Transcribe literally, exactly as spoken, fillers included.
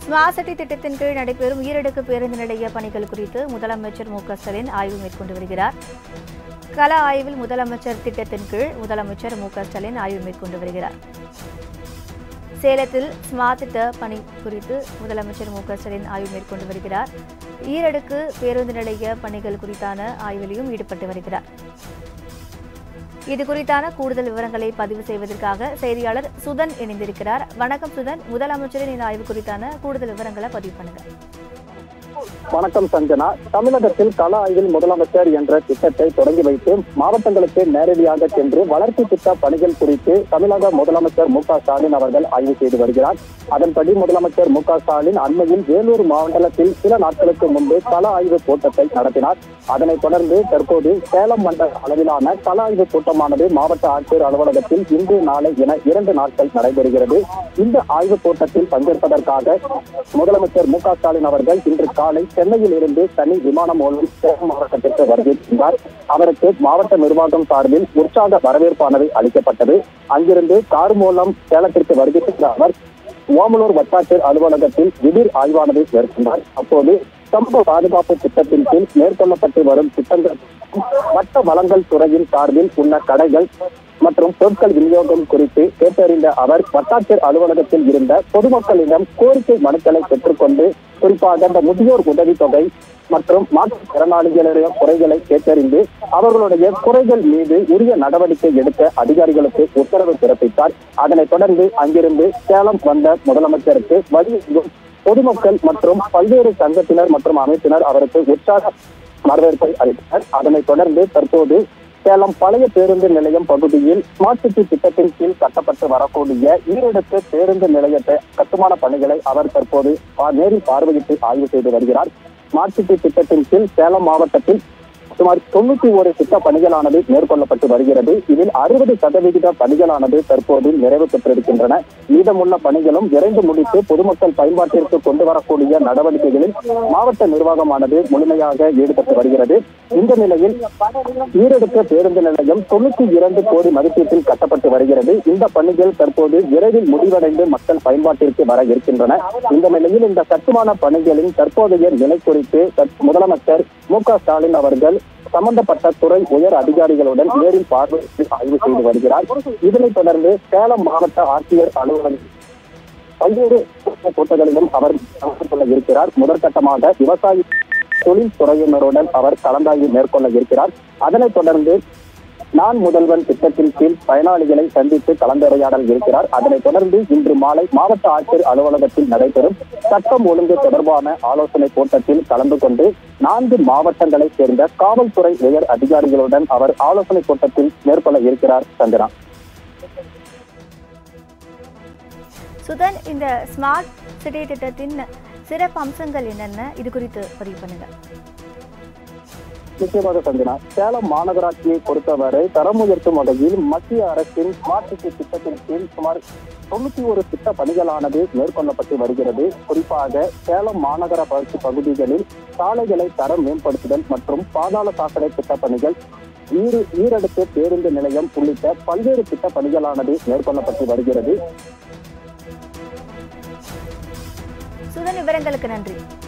Smart city திட்டத்தின் கீழ் நடைபெறும் ஈரடுக்கு பேருந்து நிலைய பணிகள் குறித்து முதலமைச்சர் மு க ஸ்டாலின் ஆய்வு மேற்கொண்டு வருகிறார். கள ஆய்வில் முதலமைச்சர் திட்டத்தின் கீழ் முதலமைச்சர் மு க ஸ்டாலின் ஆய்வு மேற்கொண்டு வருகிறார். சேலத்தில் ஸ்மார்ட் திட்ட பணி குறித்து முதலமைச்சர் மு க ஸ்டாலின் ஆய்வு மேற்கொண்டு வருகிறார். ஈரடுக்கு பேருந்து நிலைய பணிகள் குறித்தான ஆய்விலையும் ஈடுபட்டு வருகிறார். இது குறித்தான கூடுதல் விவரங்களை பதிவு செய்வதற்காக செய்தியாளர் சுதன் இணைந்திருக்கிறார். வணக்கம் சுதன், முதலமைச்சரின் இந்த ஆய்வு குறித்தான கூடுதல் விவரங்களை பதிவு பண்ணுங்க. வணக்கம் சஞ்சனா. தமிழகத்தில் கள ஆய்வில் முதலமைச்சர் என்ற திட்டத்தை தொடங்கி வைத்து மாவட்டங்களுக்கு நேரடியாக சென்று வளர்ச்சி திட்ட பணிகள் குறித்து தமிழக முதலமைச்சர் மு க ஸ்டாலின் அவர்கள் ஆய்வு செய்து வருகிறார். அதன்படி முதலமைச்சர் மு க ஸ்டாலின் அண்மையில் வேலூர் மாவட்டத்தில் சில நாட்களுக்கு முன்பு கள ஆய்வு கூட்டத்தை நடத்தினார். அதனைத் தொடர்ந்து தற்போது சேலம் மண்டல அளவிலான கள ஆய்வு கூட்டமானது மாவட்ட ஆட்சியர் அலுவலகத்தில் இன்று நாளை என இரண்டு நாட்கள் நடைபெறுகிறது. இந்த ஆய்வுக் கூட்டத்தில் பங்கேற்பதற்காக முதலமைச்சர் மு க ஸ்டாலின் அவர்கள் இன்று காலை சென்னையில் இருந்து தனி விமானம் மூலம் சேலம் மாவட்டத்திற்கு வருகிறார். அவருக்கு மாவட்ட நிர்வாகம் சார்பில் உற்சாக வரவேற்பானது அளிக்கப்பட்டது. அங்கிருந்து கார் மூலம் சேலத்திற்கு வருகின்ற அவர் ஓமலூர் வட்டாட்சியர் அலுவலகத்தில் திடீர் ஆய்வானது மேற்கொண்டார். அப்போது சமூக பாதுகாப்பு திட்டத்தின் கீழ் மேற்கொள்ளப்பட்டு வரும் திட்டங்கள் வட்ட வளங்கள் துறையின் சார்பில் உள்ள கடைகள் மற்றும் பொருட்கள் விநியோகம் குறித்து கேட்டறிந்த அவர் வட்டாட்சியர் அலுவலகத்தில் இருந்த பொதுமக்களிடம் கோரிக்கை மனுக்களை பெற்றுக்கொண்டு குறிப்பாக அந்த முதியோர் உதவித்தொகை மற்றும் மாற்றுத்திறனாளிகளுடைய குறைகளை கேட்டறிந்து அவர்களுடைய குறைகள் மீது உரிய நடவடிக்கை எடுக்க அதிகாரிகளுக்கு உத்தரவு பிறப்பித்தார். அதனைத் தொடர்ந்து அங்கிருந்து சேலம் வந்த முதலமைச்சருக்கு வழியெங்கும் பொதுமக்கள் மற்றும் பல்வேறு சங்கத்தினர் மற்றும் அமைப்பினர் அவருக்கு உற்சாக வரவேற்பை அளித்தனர். அதனைத் தொடர்ந்து தற்போது சேலம் பழைய பேருந்து நிலையம் பகுதியில் ஸ்மார்ட் சிட்டி திட்டத்தின் கீழ் கட்டப்பட்டு வரக்கூடிய ஈரடுக்கு பேருந்து நிலையத்தை கட்டுமான பணிகளை அவர் தற்போது நேரில் பார்வையிட்டு ஆய்வு செய்து வருகிறார். ஸ்மார்ட் சிட்டி திட்டத்தின் கீழ் சேலம் மாவட்டத்தில் சுமார் தொண்ணூத்தி ஒரு திட்ட பணிகளானது மேற்கொள்ளப்பட்டு வருகிறது. இதில் அறுபது சதவிகித பணிகளானது தற்போது நிறைவு பெற்றிருக்கின்றன. மீதமுள்ள பணிகளும் விரைந்து முடித்து பொதுமக்கள் பயன்பாட்டிற்கு கொண்டு வரக்கூடிய நடவடிக்கைகளில் மாவட்ட நிர்வாகமானது முழுமையாக ஈடுபட்டு வருகிறது. இந்த நிலையில் ஈரடுக்கு பேருந்து நிலையம் தொண்ணூத்தி இரண்டு கோடி மதிப்பீட்டில் கட்டப்பட்டு வருகிறது. இந்த பணிகள் தற்போது விரைவில் முடிவடைந்து மக்கள் பயன்பாட்டிற்கு வர இருக்கின்றன. இந்த நிலையில் இந்த கட்டுமான பணிகளின் தற்போதைய நிலை குறித்து முதலமைச்சர் மு க ஸ்டாலின் அவர்கள் சம்பந்தப்பட்ட துறை உயர் அதிகாரிகளுடன் நேரில் பார்வையிட்டு ஆய்வு செய்து வருகிறார். இதனைத் தொடர்ந்து சேலம் மாவட்ட ஆட்சியர் அலுவலகம் பல்வேறு கூட்டங்களிலும் அவர் கலந்து கொள்ள இருக்கிறார். முதற்கட்டமாக விவசாய தொழில் துறையினருடன் அவர் கலந்தாய்வு மேற்கொள்ள இருக்கிறார். அதனைத் தொடர்ந்து நான் முதல்வன் திட்டத்தின் கீழ் பயனாளிகளை சந்தித்து கலந்துரையாடல் இருக்கிறார். அதனைத் தொடர்ந்து இன்று மாலை மாவட்ட ஆட்சியர் அலுவலகத்தில் நடைபெறும் சட்டம் ஒழுங்கு தொடர்பான ஆலோசனை கூட்டத்தில் கலந்து கொண்டு நான்கு மாவட்டங்களைச் சேர்ந்த காவல்துறை உயர் அதிகாரிகளுடன் அவர் ஆலோசனை கூட்டத்தில் மேற்கொள்ள இருக்கிறார். சந்திரா. சுதன், இந்த ஸ்மார்ட் சிட்டி திட்டத்தின் சிறப்பு அம்சங்கள் என்னென்ன, இது குறித்து பதிவு பண்ணுங்க. நிச்சயமாக சந்திரா, சேலம் மாநகராட்சியை பொறுத்தவரை தரம் உயர்த்தும் வகையில் மத்திய அரசின் ஸ்மார்ட் சிட்டி திட்டத்தின் கீழ் சுமார் தொண்ணூத்தி ஒரு திட்ட பணிகளானது மேற்கொள்ளப்பட்டு வருகிறது. குறிப்பாக சேலம் மாநகர வளர்ச்சி பகுதிகளில் சாலைகளை தரம் மேம்படுத்துதல் மற்றும் பாதாள சாக்கடை திட்ட பணிகள், ஈரு ஈரடுக்கு பேருந்து நிலையம் உள்ளிட்ட பல்வேறு திட்ட பணிகளானது மேற்கொள்ளப்பட்டு வருகிறது. சுதன், விவரங்களுக்கு நன்றி.